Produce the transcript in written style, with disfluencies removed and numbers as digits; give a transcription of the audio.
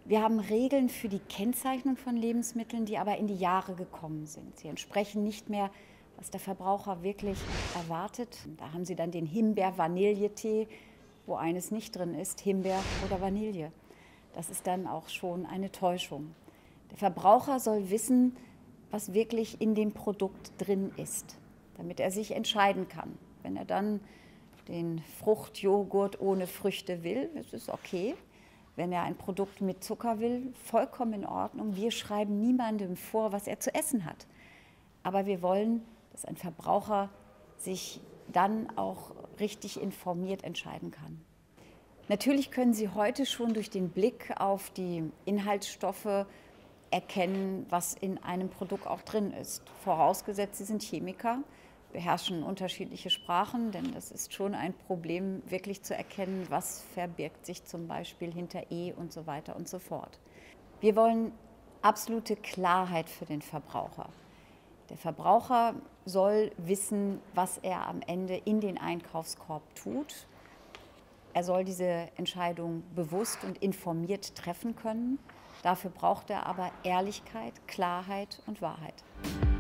Wir haben Regeln für die Kennzeichnung von Lebensmitteln, die aber in die Jahre gekommen sind. Sie entsprechen nicht mehr, was der Verbraucher wirklich erwartet. Da haben Sie dann den Himbeer-Vanilletee, wo eines nicht drin ist, Himbeer oder Vanille. Das ist dann auch schon eine Täuschung. Der Verbraucher soll wissen, was wirklich in dem Produkt drin ist, damit er sich entscheiden kann. Wenn er dann den Fruchtjoghurt ohne Früchte will, ist es okay. Wenn er ein Produkt mit Zucker will, vollkommen in Ordnung. Wir schreiben niemandem vor, was er zu essen hat. Aber wir wollen, dass ein Verbraucher sich dann auch richtig informiert entscheiden kann. Natürlich können Sie heute schon durch den Blick auf die Inhaltsstoffe erkennen, was in einem Produkt auch drin ist. Vorausgesetzt, Sie sind Chemiker, beherrschen unterschiedliche Sprachen, denn das ist schon ein Problem, wirklich zu erkennen, was verbirgt sich zum Beispiel hinter E und so weiter und so fort. Wir wollen absolute Klarheit für den Verbraucher. Der Verbraucher soll wissen, was er am Ende in den Einkaufskorb tut. Er soll diese Entscheidung bewusst und informiert treffen können. Dafür braucht er aber Ehrlichkeit, Klarheit und Wahrheit.